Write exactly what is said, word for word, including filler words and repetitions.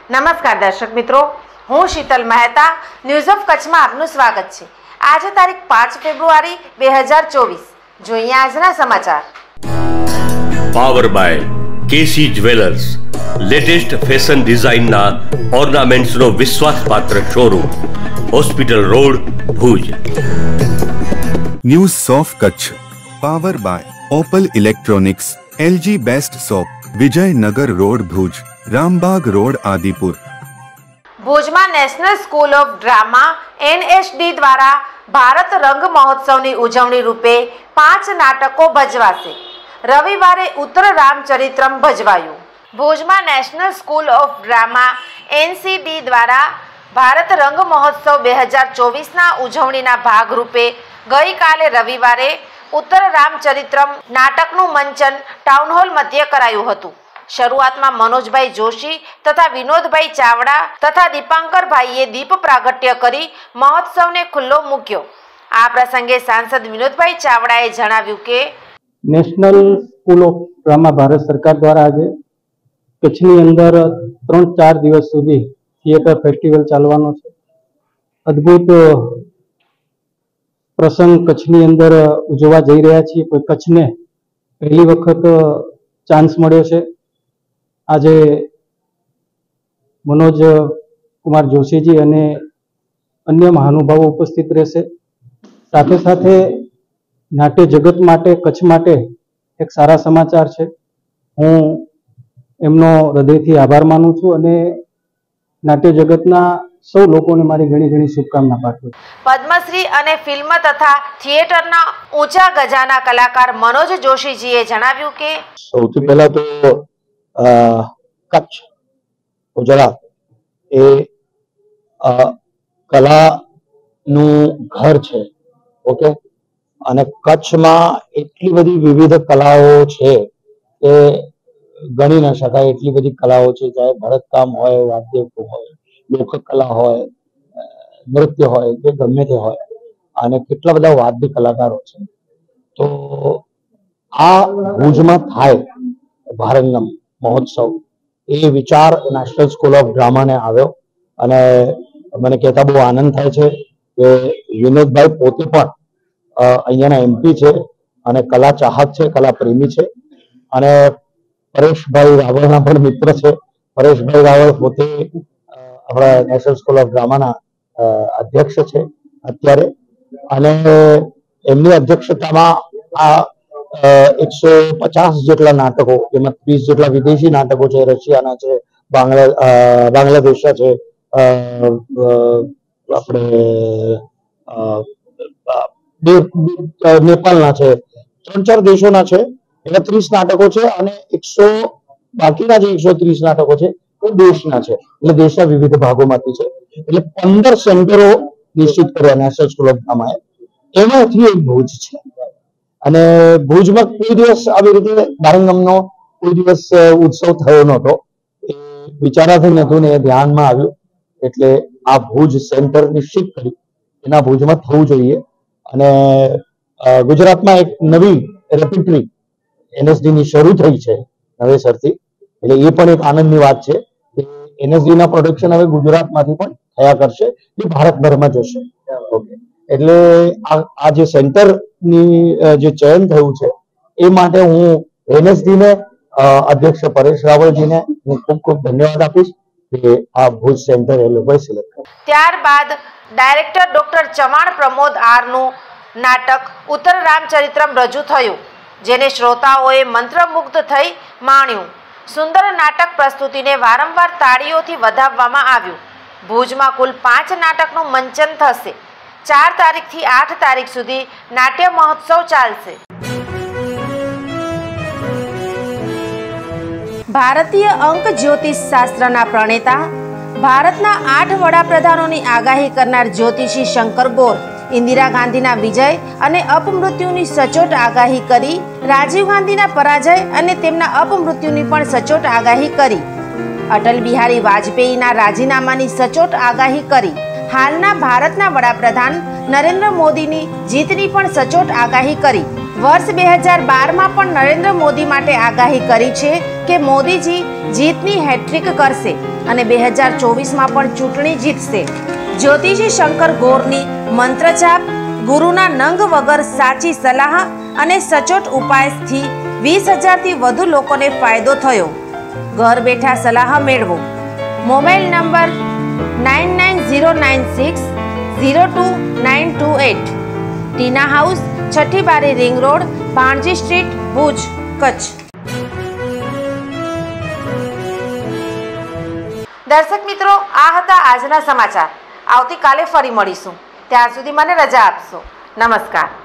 નમસ્કાર દર્શક મિત્રો, હું શીતલ મહેતા. ન્યૂઝ ઓફ કચ્છમાં આપનું સ્વાગત છે. આજે તારીખ પાંચ ફેબ્રુઆરી બે હજાર ચોવીસ. જોઈએ આજના સમાચાર. Power by KC jewellers, latest fashion ડિઝાઇનના ઓર્નામેન્ટ્સનો વિશ્વાસપાત્ર showroom, hospital road, Bhuj. News of Kutch power by Opal electronics, LG best shop, Vijaynagar road, Bhuj, Rambag road, Adipur. ભુજમાં national school of drama NSD દ્વારા ભારત રંગ મહોત્સવની ઉજવણી રૂપે પાંચ નાટકો ભજવાશે. રવિવારે ઉત્તર રામચરિત્રમ ભજવાયું. ભુજમાં national school of drama NCD દ્વારા ભારત રંગ મહોત્સવ બે હજાર ચોવીસના ઉજવણીના ભાગરૂપે ગઈકાલે રવિવારે ઉત્તર રામચરિત્રમ નાટકનું મંચન ટાઉન હોલ મધ્યે કરાયું હતું. શરૂઆતમાં મનોજભાઈ જોશી તથા વિનોદભાઈ ચાવડા તથા દીપાંકરભાઈએ દીપ પ્રાગટ્ય કરી મહોત્સવને ખુલ્લો મૂક્યો. આ પ્રસંગે સાંસદ વિનોદભાઈ ચાવડાએ જણાવ્યું કે national school of drama Bharat સરકાર દ્વારા આજે કચ્છની અંદર ત્રણ ચાર દિવસ સુધી થિયેટર ફેસ્ટિવલ ચાલવાનો છે. અદ્ભુત પ્રસંગ કચ્છની અંદર ઉજવવા જઈ રહ્યા છીએ. કચ્છને પહેલી વખત ચાન્સ મળ્યો છે. આજે મનોજ કુમાર જોશીજી અને અન્ય મહાનુભાવો ઉપસ્થિત રહેશે. સાથે સાથે નાટ્ય જગત માટે, કચ્છ માટે એક સારા સમાચાર છે. હું એમનો હૃદયથી આભાર માનું છું અને નાટ્ય જગતના સૌ લોકોને મારી ઘણી ઘણી શુભકામના પાઠવું. પદ્મશ્રી અને ફિલ્મ તથા થિયેટરના ઊંચા ગજાના કલાકાર મનોજ જોશીજીએ જણાવ્યું કે સૌથી પહેલા તો કચ્છ, ગુજરાત એ કલાનું ઘર છે. ઓકે, અને કચ્છમાં એટલી બધી વિવિધ કલાઓ છે કે ગણી ન શકાય. એટલી બધી કલાઓ છે, ચાહે ભરતકામ હોય, વાદ્ય હોય, લોકકલા હોય, નૃત્ય હોય કે ગમે તે હોય, અને કેટલા બધા વાદ્ય કલાકારો છે. તો આ ભુજમાં થાય ભારતરંગ મહોત્સવ, એ વિચાર નેશનલ સ્કૂલ ઓફ ડ્રામાને આવ્યો. અને મને કહેતા બહુ આનંદ થાય છે કે વિનોદભાઈ પોતે પણ અહીંયાના એમપી છે અને કલા ચાહક છે, કલા પ્રેમી છે. અને પરેશભાઈ રાવળના પણ મિત્ર છે. પરેશભાઈ રાવળ પોતે આપણા નેશનલ સ્કૂલ ઓફ ડ્રામાના અધ્યક્ષ છે અત્યારે. અને એમની અધ્યક્ષતામાં આ એકસો પચાસ જેટલા નાટકો, જેમાં ત્રીસ જેટલા વિદેશી નાટકો છે, રશિયાના છે, બાંગ્લા બાંગ્લાદેશના છે, આપણે નેપાળના છે, ત્રણ ચાર દેશોના છે. એના ત્રીસ નાટકો છે અને એકસો બાકીના જે એકસો ત્રીસ નાટકો છે એ દેશના છે, એટલે દેશના વિવિધ ભાગોમાંથી છે. એટલે પંદર સેન્ટરો નિશ્ચિત કર્યા નેશનલ સ્કૂલ ઓફ ડ્રામાએ. એમાંથી એક ભુજ છે. અને ભુજમાં કોઈ દિવસ આવી રીતે ભારતરંગનો કોઈ દિવસ ઉત્સવ થયો નહોતો. એ વિચારાથી નહોતું ને એ ધ્યાનમાં આવ્યું, એટલે આ ભુજ સેન્ટર નિશ્ચિત કર્યું એના ભુજમાં થવું જોઈએ. અને ગુજરાતમાં એક નવી રેપિટરી એનએસડી ની શરૂ થઈ છે નવેસરથી, એટલે એ પણ એક આનંદની વાત છે કે એનએસડી ના પ્રોડક્શન હવે ગુજરાતમાંથી પણ થયા કરશે, એ ભારતભરમાં જશે. ઓકે, એટલે આ જે સેન્ટરની જે ચયન થયું છે એ માટે હું એનએસડી ને, અધ્યક્ષ પરેશ રાવળજીને હું ખૂબ ખૂબ ધન્યવાદ આપીશ કે આ ભુજ સેન્ટર એ લોકોએ સિલેક્ટ કર્યું. ત્યારબાદ ડાયરેક્ટર ડોક્ટર ચવાણ પ્રમોદ આરનું નાટક ઉત્તર રામચરિત્રમ રજૂ થયું, જેને શ્રોતાઓએ મંત્રમુગ્ધ થઈ માણ્યું. સુંદર નાટક પ્રસ્તુતિને વારંવાર તાળીઓથી વધાવવામાં આવ્યું. ભુજમાં કુલ પાંચ નાટકનું મંચન થશે. ચાર તારીખથી આઠ તારીખ સુધી નાટ્ય મહોત્સવ ચાલશે. ભારતીય અંક જ્યોતિષ શાસ્ત્રના પ્રણેતા, ભારતના આઠ વડાપ્રધાનોની આગાહી કરનાર જ્યોતિષી શંકર ગોર ઇન્દિરા ગાંધીના વિજય અને અપમૃત્યુની સચોટ આગાહી કરી, રાજીવ ગાંધીના પરાજય અને તેમના અપમૃત્યુની પણ સચોટ આગાહી કરી, અટલ બિહારી વાજપેયીના રાજીનામાની સચોટ આગાહી કરી, હાલના ભારતના વડાપ્રધાન નરેન્દ્ર મોદીની જીતની પણ સચોટ આગાહી કરી, વર્ષ બે હજાર બારમાં પણ નરેન્દ્ર મોદી માટે આગાહી કરી છે કે મોદીજી જીતની હેટ્રિક કરશે અને બે હજાર ચોવીસમાં પણ ચૂંટણી જીતશે. જ્યોતિષી શંકર ગોરની મંત્રજાપ, ગુરુના નંગ વગર સાચી સલાહ અને સચોટ ઉપાયથી વીસ હજારથી વધુ લોકોને ફાયદો થયો. ઘર બેઠા સલાહ મેળવો. Mobile number nine nine zero nine six zero two nine two eight. Tina House, છઠ્ઠી બારી ring road, Bhanji street, Bhuj, Kutch. દર્શક મિત્રો, આ હતા આજના સમાચાર. આવતીકાલે ફરી મળીશું. ત્યાર સુધી મને રજા આપશો. નમસ્કાર.